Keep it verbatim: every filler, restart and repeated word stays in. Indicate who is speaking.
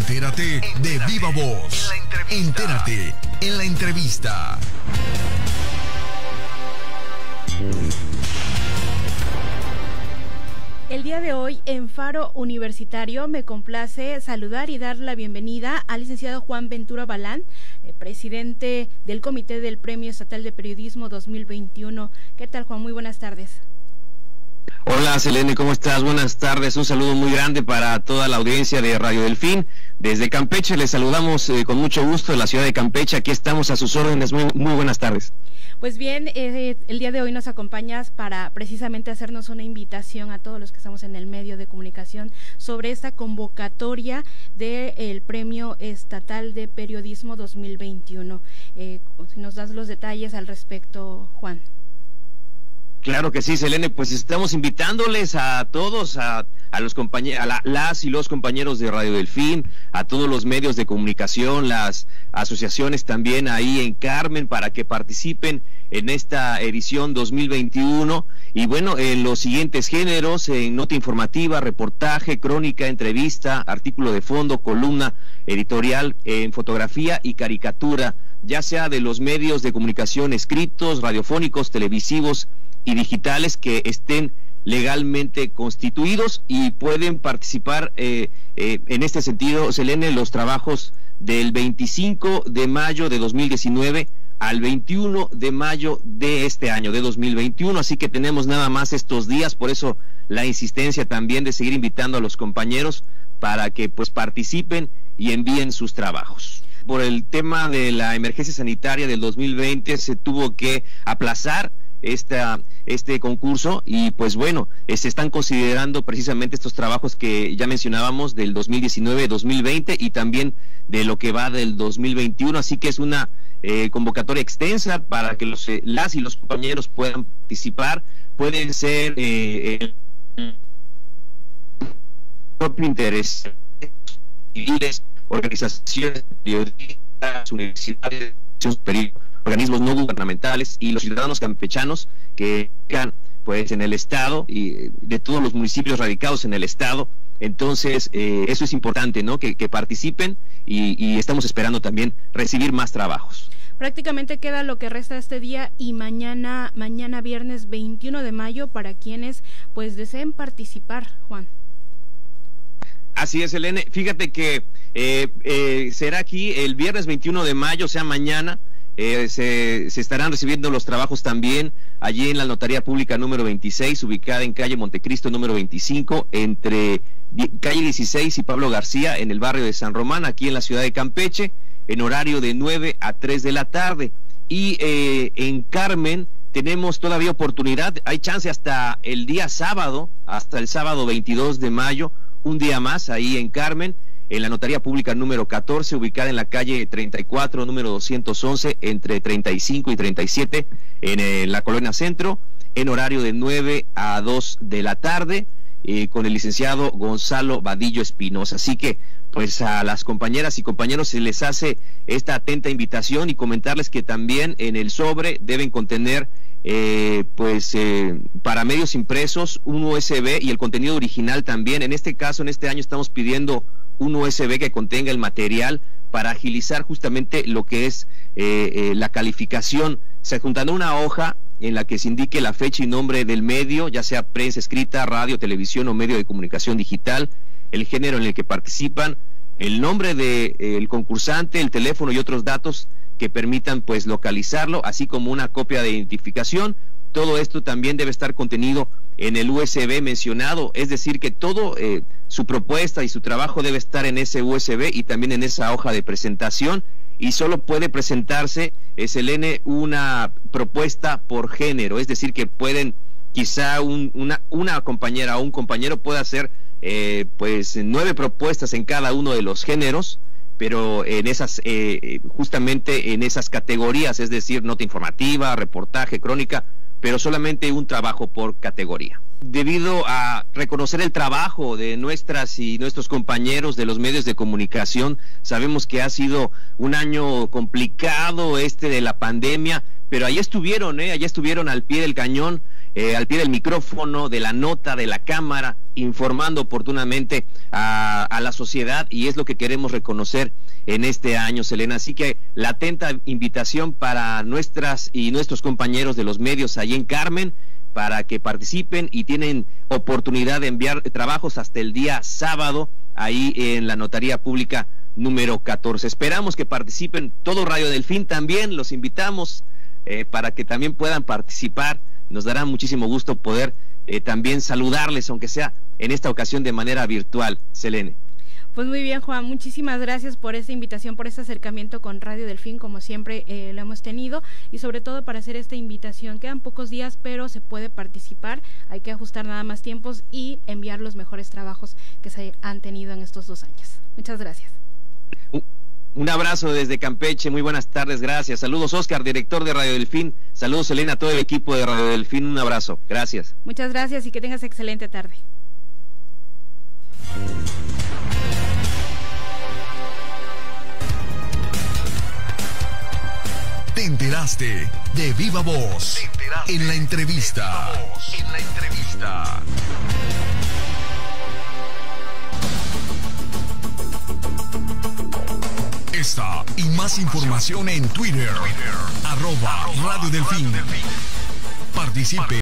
Speaker 1: Entérate de viva voz. Entérate en la entrevista.
Speaker 2: El día de hoy en Faro Universitario me complace saludar y dar la bienvenida al licenciado Juan Ventura Balán, eh, presidente del Comité del Premio Estatal de Periodismo dos mil veintiuno. ¿Qué tal, Juan? Muy buenas tardes.
Speaker 3: Hola, Selene, ¿cómo estás? Buenas tardes, un saludo muy grande para toda la audiencia de Radio Delfín. Desde Campeche les saludamos eh, con mucho gusto en la ciudad de Campeche. Aquí estamos a sus órdenes. Muy, muy buenas tardes.
Speaker 2: Pues bien, eh, el día de hoy nos acompañas para precisamente hacernos una invitación a todos los que estamos en el medio de comunicación sobre esta convocatoria del Premio Estatal de Periodismo dos mil veintiuno. Eh, si nos das los detalles al respecto, Juan.
Speaker 3: Claro que sí, Selene, pues estamos invitándoles a todos, a, a los compañeros, a la, las y los compañeros de Radio Delfín, a todos los medios de comunicación, las asociaciones también ahí en Carmen, para que participen en esta edición dos mil veintiuno, y bueno, en los siguientes géneros, en nota informativa, reportaje, crónica, entrevista, artículo de fondo, columna editorial, en fotografía y caricatura, ya sea de los medios de comunicación escritos, radiofónicos, televisivos y digitales que estén legalmente constituidos, y pueden participar eh, eh, en este sentido, Selene, los trabajos del veinticinco de mayo de dos mil diecinueve al veintiuno de mayo de este año, de dos mil veintiuno, así que tenemos nada más estos días, por eso la insistencia también de seguir invitando a los compañeros para que pues participen y envíen sus trabajos. Por el tema de la emergencia sanitaria del dos mil veinte se tuvo que aplazar Esta, este concurso, y pues bueno, eh, se están considerando precisamente estos trabajos que ya mencionábamos del dos mil diecinueve dos mil veinte y también de lo que va del dos mil veintiuno, así que es una eh, convocatoria extensa para que los, eh, las y los compañeros puedan participar. Pueden ser eh, el propio interés, civiles, organizaciones periodistas, universidades, organismos no gubernamentales y los ciudadanos campechanos que están pues en el estado y de todos los municipios radicados en el estado. Entonces eh, eso es importante, ¿no? Que, que participen y, y estamos esperando también recibir más trabajos.
Speaker 2: Prácticamente queda lo que resta este día y mañana, mañana viernes veintiuno de mayo para quienes pues deseen participar, Juan.
Speaker 3: Así es, Elene. Fíjate que eh, eh, será aquí el viernes veintiuno de mayo, o sea, mañana. Eh, se, se estarán recibiendo los trabajos también allí en la Notaría Pública número veintiséis, ubicada en calle Montecristo número veinticinco, entre calle dieciséis y Pablo García, en el barrio de San Román, aquí en la ciudad de Campeche, en horario de nueve a tres de la tarde. Y eh, en Carmen tenemos todavía oportunidad, hay chance hasta el día sábado, hasta el sábado veintidós de mayo, un día más ahí en Carmen, en la Notaría Pública número catorce, ubicada en la calle treinta y cuatro, número doscientos once, entre treinta y cinco y treinta y siete, en eh, la Colonia Centro, en horario de nueve a dos de la tarde, eh, con el licenciado Gonzalo Vadillo Espinosa. Así que, pues a las compañeras y compañeros se les hace esta atenta invitación, y comentarles que también en el sobre deben contener Eh, pues eh, para medios impresos un U S B y el contenido original también. En este caso, en este año estamos pidiendo un U S B que contenga el material para agilizar justamente lo que es eh, eh, la calificación. Se juntará una hoja en la que se indique la fecha y nombre del medio, ya sea prensa escrita, radio, televisión o medio de comunicación digital, el género en el que participan, el nombre del de, eh, concursante, el teléfono y otros datos que permitan pues localizarlo, así como una copia de identificación. Todo esto también debe estar contenido en el U S B mencionado, es decir que todo eh, su propuesta y su trabajo debe estar en ese U S B y también en esa hoja de presentación, y solo puede presentarse, es el N, una propuesta por género, es decir que pueden, quizá un, una, una compañera o un compañero pueda hacer eh, pues nueve propuestas en cada uno de los géneros, pero en esas, eh, justamente en esas categorías, es decir, nota informativa, reportaje, crónica, pero solamente un trabajo por categoría. debido a reconocer el trabajo de nuestras y nuestros compañeros de los medios de comunicación. Sabemos que ha sido un año complicado este de la pandemia, pero ahí estuvieron, ¿eh? Allá estuvieron al pie del cañón, eh, al pie del micrófono, de la nota, de la cámara, informando oportunamente a, a la sociedad, y es lo que queremos reconocer en este año, Selena. Así que la atenta invitación para nuestras y nuestros compañeros de los medios allí en Carmen, para que participen, y tienen oportunidad de enviar trabajos hasta el día sábado, ahí en la Notaría Pública número catorce. Esperamos que participen todo Radio Delfín, también los invitamos eh, para que también puedan participar. Nos dará muchísimo gusto poder eh, también saludarles, aunque sea en esta ocasión de manera virtual, Selene.
Speaker 2: Pues muy bien, Juan, muchísimas gracias por esta invitación, por este acercamiento con Radio Delfín, como siempre eh, lo hemos tenido, y sobre todo para hacer esta invitación. Quedan pocos días, pero se puede participar, hay que ajustar nada más tiempos y enviar los mejores trabajos que se han tenido en estos dos años. Muchas gracias.
Speaker 3: Un, un abrazo desde Campeche, muy buenas tardes, gracias. Saludos, Oscar, director de Radio Delfín. Saludos, Elena, a todo el equipo de Radio Delfín, un abrazo, gracias.
Speaker 2: Muchas gracias y que tengas excelente tarde.
Speaker 1: Te enteraste de Viva Voz en la entrevista. En la entrevista. Esta y más información en Twitter, arroba Radio Delfín. Participe.